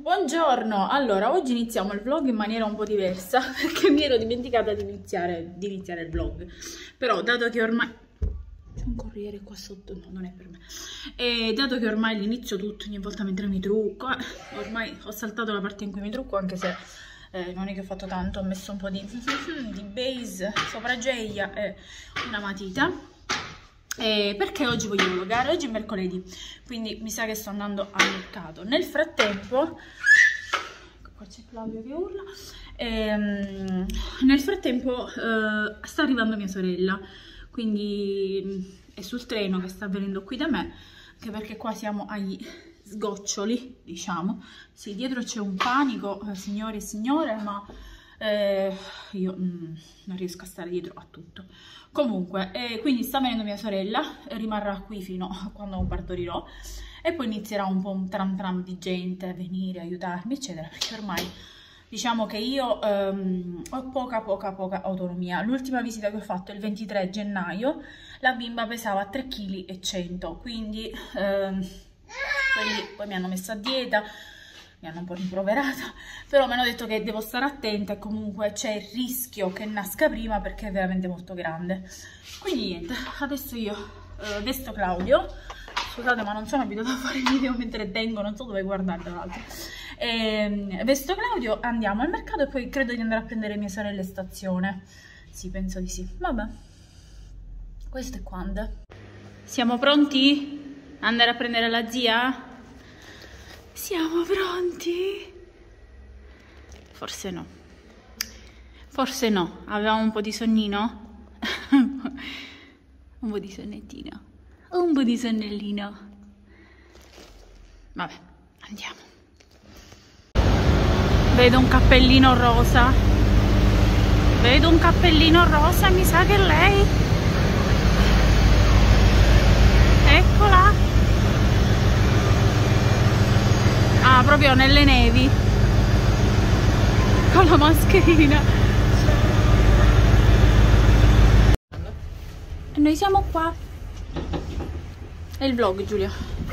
Buongiorno, allora oggi iniziamo il vlog in maniera un po' diversa perché mi ero dimenticata di iniziare il vlog, però dato che ormai c'è un corriere qua sotto, no, non è per me, e dato che ormai l'inizio tutto ogni volta mentre mi trucco, ormai ho saltato la parte in cui mi trucco, anche se non è che ho fatto tanto, ho messo un po' di base sopraggiglia e una matita. Perché oggi voglio vlogare? Oggi è mercoledì, quindi mi sa che sto andando al mercato. Nel frattempo, qua c'è Claudio che urla. Nel frattempo sta arrivando mia sorella, quindi è sul treno che sta venendo qui da me, anche perché qua siamo agli sgoccioli, diciamo. Sì, dietro c'è un panico, signori e signore, ma io non riesco a stare dietro a tutto. Comunque, quindi sta venendo mia sorella, rimarrà qui fino a quando partorirò e poi inizierà un po' un tram tram di gente a venire, aiutarmi, eccetera, perché ormai diciamo che io ho poca autonomia. L'ultima visita che ho fatto il 23 gennaio, la bimba pesava 3,1 kg, quindi quelli poi mi hanno messo a dieta, mi hanno un po' rimproverata, però mi hanno detto che devo stare attenta e comunque c'è il rischio che nasca prima perché è veramente molto grande. Quindi niente, adesso io vesto Claudio, scusate ma non sono abituata a fare video mentre tengo, non so dove guardare tra l'altro, vesto Claudio, andiamo al mercato e poi credo di andare a prendere mia sorella in stazione, sì penso di sì, vabbè, questo è quando. Siamo pronti? Andare a prendere la zia? Siamo pronti? Forse no. Forse no. Avevamo un po' di sonnino? Un po' di sonnettino. Un po' di sonnellino. Vabbè, andiamo. Vedo un cappellino rosa. Vedo un cappellino rosa, mi sa che è lei. Eccola. Ah, proprio nelle nevi, con la mascherina. E noi siamo qua. È il vlog, Giulia.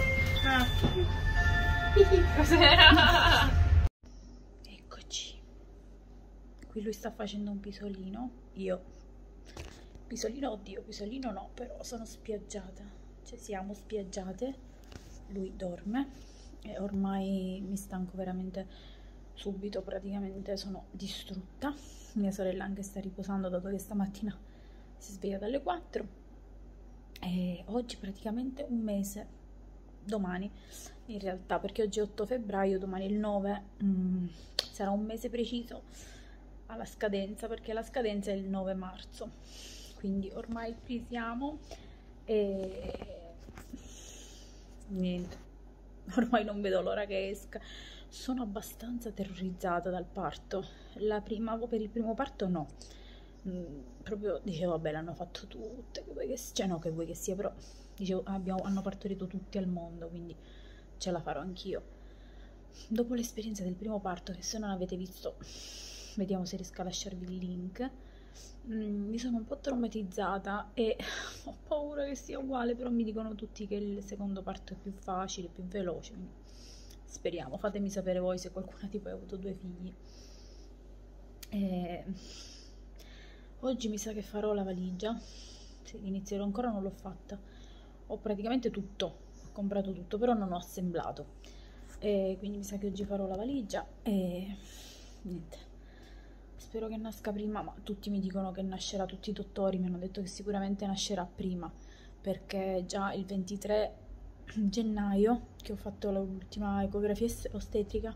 Eccoci. Qui lui sta facendo un pisolino. Io pisolino, oddio, pisolino no, però sono spiaggiata. Cioè siamo spiaggiate. Lui dorme. E ormai mi stanco veramente subito, praticamente sono distrutta. Mia sorella anche sta riposando dato che stamattina si sveglia dalle 4 e oggi praticamente un mese, domani in realtà, perché oggi è 8 febbraio, domani è il 9, sarà un mese preciso alla scadenza, perché la scadenza è il 9 marzo, quindi ormai qui siamo e niente. Ormai non vedo l'ora che esca. Sono abbastanza terrorizzata dal parto. Per il primo parto no. Proprio dicevo, vabbè, l'hanno fatto tutte, che vuoi che sia, cioè no, che vuoi che sia, però dicevo, hanno partorito tutti al mondo, quindi ce la farò anch'io. Dopo l'esperienza del primo parto, che se non avete visto, vediamo se riesco a lasciarvi il link, mi sono un po' traumatizzata e ho paura che sia uguale, però mi dicono tutti che il secondo parto è più facile, più veloce, quindi speriamo. Fatemi sapere voi se qualcuna di voi ha avuto 2 figli. Oggi mi sa che farò la valigia, sì, inizierò, ancora non l'ho fatta, ho praticamente tutto, ho comprato tutto, però non ho assemblato, quindi mi sa che oggi farò la valigia e niente. Spero che nasca prima, ma tutti mi dicono che nascerà, tutti i dottori mi hanno detto che sicuramente nascerà prima, perché già il 23 gennaio, che ho fatto l'ultima ecografia ostetrica,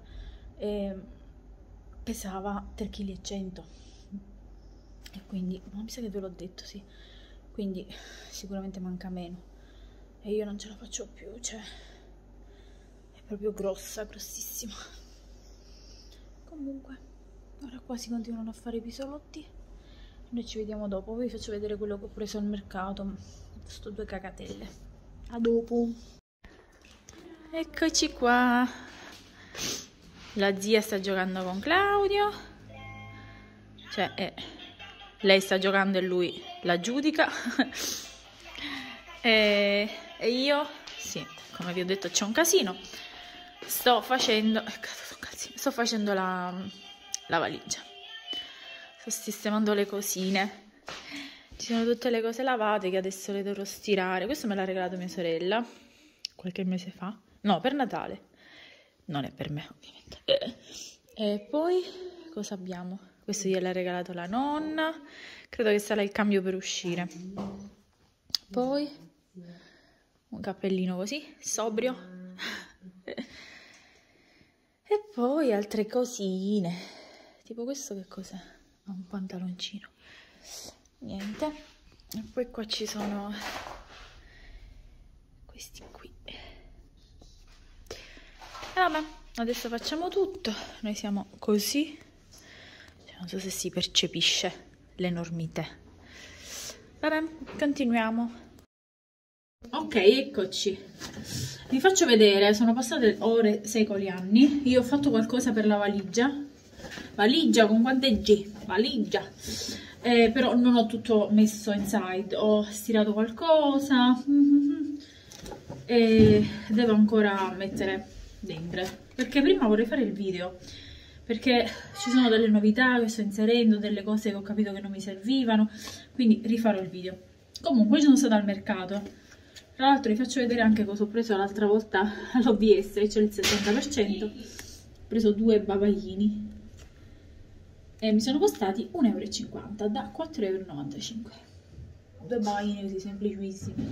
pesava 3,1 kg. E quindi, ma mi sa che ve l'ho detto, sì. Quindi sicuramente manca meno. E io non ce la faccio più, cioè è proprio grossa, grossissima. Comunque ora qua si continuano a fare i pisolotti. Noi ci vediamo dopo. Vi faccio vedere quello che ho preso al mercato. Sto 2 cagatelle. A dopo. Eccoci qua. La zia sta giocando con Claudio. Cioè, lei sta giocando e lui la giudica. E io, sì, come vi ho detto c'è un casino. Sto facendo... È caduto un ragazzi, sto facendo la valigia, sto sistemando le cosine, ci sono tutte le cose lavate che adesso le dovrò stirare. Questo me l'ha regalato mia sorella qualche mese fa, no, per Natale, non è per me ovviamente. E poi cosa abbiamo? Questo gliel'ha regalato la nonna, credo che sarà il cambio per uscire. Poi un cappellino così, sobrio. E poi altre cosine, tipo questo che cos'è? Ha un pantaloncino, niente. E poi qua ci sono questi qui. E vabbè, adesso facciamo tutto, noi siamo così, cioè, non so se si percepisce l'enormità. Vabbè, continuiamo. Ok, eccoci. Vi faccio vedere, sono passate ore, secoli, anni. Io ho fatto qualcosa per la valigia. Valigia con quante G? Valigia. Però non ho tutto messo inside. Ho stirato qualcosa. E devo ancora mettere dentro. Perché prima vorrei fare il video. Perché ci sono delle novità che sto inserendo, delle cose che ho capito che non mi servivano. Quindi rifarò il video. Comunque sono stata al mercato. Tra l'altro vi faccio vedere anche cosa ho preso l'altra volta all'OBS, c'è il 70%. Ho preso 2 bavaglini e mi sono costati 1,50 € da 4,95 €. 2 bavaglini così semplicissimi.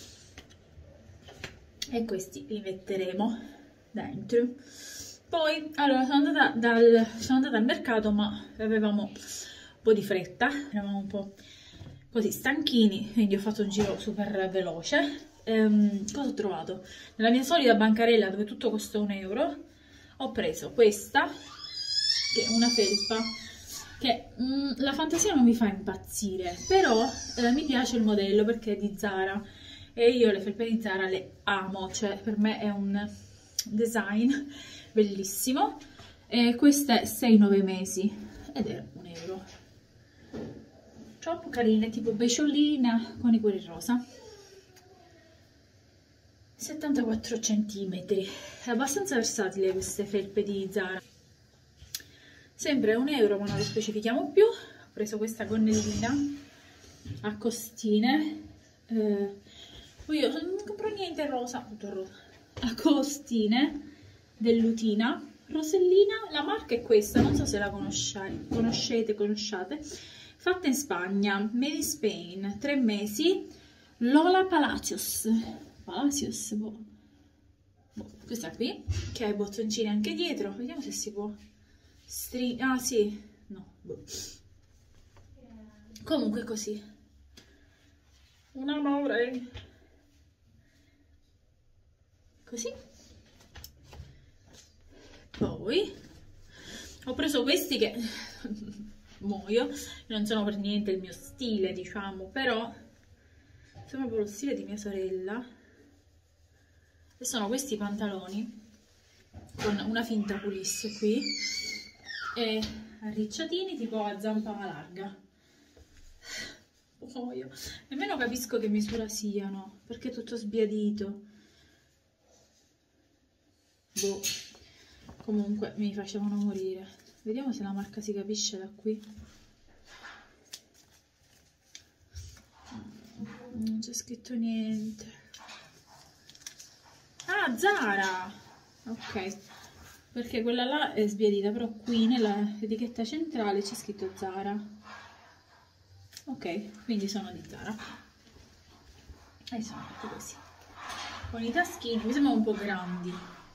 E questi li metteremo dentro. Poi, allora, sono andata al mercato, ma avevamo un po' di fretta, eravamo un po' così stanchini, quindi ho fatto un giro super veloce. Cosa ho trovato? Nella mia solita bancarella dove tutto costa 1 € ho preso questa, che è una felpa che la fantasia non mi fa impazzire, però mi piace il modello perché è di Zara e io le felpe di Zara le amo, cioè per me è un design bellissimo. E queste 6-9 mesi ed è 1 €. Troppo carine, tipo beciolina con i cuori rosa. 74 centimetri. È abbastanza versatile queste felpe di Zara. Sempre 1 €, ma non le specifichiamo più. Ho preso questa gonnellina a costine. Poi io non compro niente rosa, tutto rosa. A costine dell'Utina. Rosellina, la marca è questa, non so se la conosciate. Fatta in Spagna, made in Spain, 3 mesi, Lola Palacios, boh. Questa qui, che ha i bottoncini anche dietro, vediamo se si può ah sì, no, boh. Comunque così, un amore, così. Poi ho preso questi che muoio, non sono per niente il mio stile, diciamo, però sono proprio lo stile di mia sorella. E sono questi pantaloni con una finta pulisse qui e arricciatini tipo a zampa larga. Muoio, nemmeno capisco che misura siano perché è tutto sbiadito. Boh. Comunque mi facevano morire. Vediamo se la marca si capisce da qui. Non c'è scritto niente. Ah, Zara! Ok, perché quella là è sbiadita, però qui nella etichetta centrale c'è scritto Zara. Ok, quindi sono di Zara. E sono fatti così. Con i taschini, mi sembrano un po' grandi.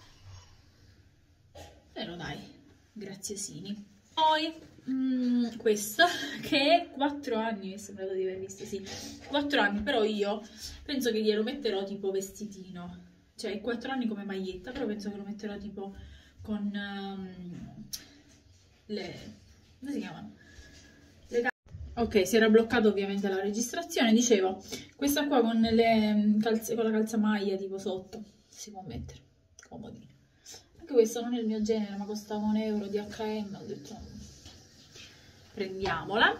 Però dai, graziosini. Poi questo che è 4 anni, mi è sembrato di aver visto, sì, 4 anni, però io penso che glielo metterò tipo vestitino, cioè 4 anni come maglietta, però penso che lo metterò tipo con come si chiamano? Ok, si era bloccato ovviamente la registrazione, dicevo, questa qua con con la calzamaglia tipo sotto, si può mettere, comodino. Anche questo non è il mio genere, ma costava 1 € di H&M, ho detto prendiamola.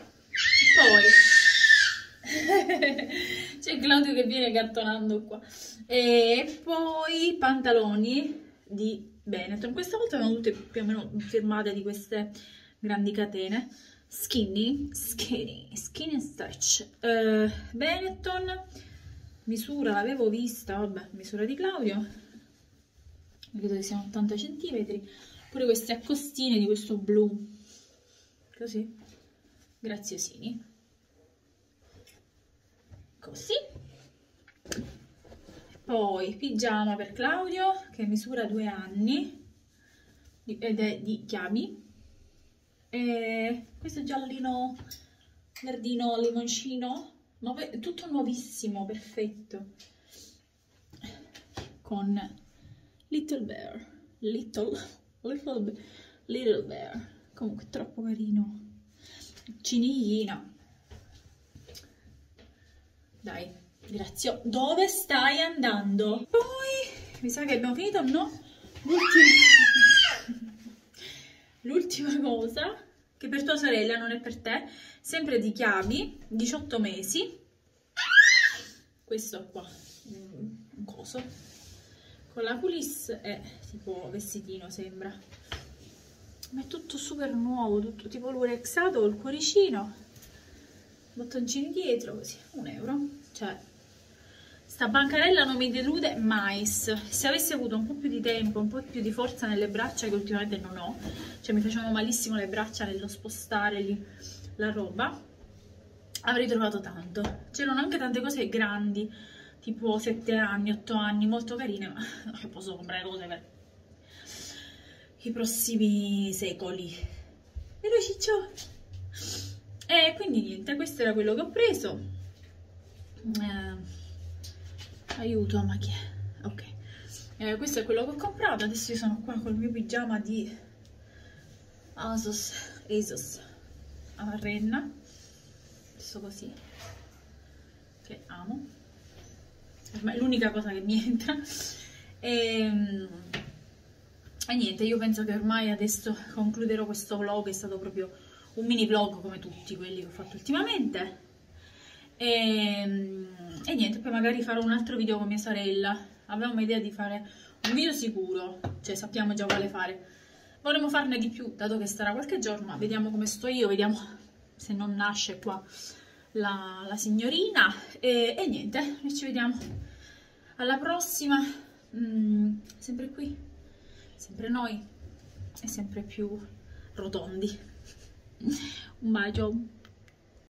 Poi c'è Claudio che viene gattonando qua. E poi pantaloni di Benetton. Questa volta sono tutte più o meno firmate di queste grandi catene. Skinny Stretch. Benetton, misura l'avevo vista, vabbè, misura di Claudio, credo che siano 80 cm. Pure queste accostine di questo blu, così, graziosini, così. Poi pigiama per Claudio che misura 2 anni ed è di Chiavi. E questo giallino, verdino, limoncino, tutto nuovissimo, perfetto, con Little Bear, Little Bear, comunque troppo carino, ciniglina. Dai, grazie. Dove stai andando? Poi mi sa che abbiamo finito, no? L'ultima cosa, che per tua sorella, non è per te, sempre di Chiavi, 18 mesi, questo qua, un coso, con la culisse è tipo vestitino, sembra, ma è tutto super nuovo, tutto tipo lurexato, col cuoricino, bottoncini dietro, così, €1, cioè... Sta bancarella non mi delude mai. Se avessi avuto un po' più di tempo, un po' più di forza nelle braccia, che ultimamente non ho, cioè mi facevano malissimo le braccia nello spostare lì la roba, avrei trovato tanto. C'erano anche tante cose grandi, tipo 7 anni, 8 anni, molto carine, ma non posso comprare cose per i prossimi secoli. Vero ciccio? E quindi niente, questo era quello che ho preso. Aiuto, ma chi è? Ok, questo è quello che ho comprato. Adesso io sono qua col mio pigiama di ASOS a renna, adesso così, che amo, ormai è l'unica cosa che mi entra. E niente, io penso che ormai adesso concluderò questo vlog. È stato proprio un mini vlog come tutti quelli che ho fatto ultimamente. E niente, poi magari farò un altro video con mia sorella. Avevamo idea di fare un video sicuro, cioè sappiamo già quale fare. Vorremmo farne di più, dato che starà qualche giorno, ma vediamo come sto io, vediamo se non nasce qua la signorina. E niente, noi ci vediamo alla prossima, sempre qui, sempre noi e sempre più rotondi. Un bacio.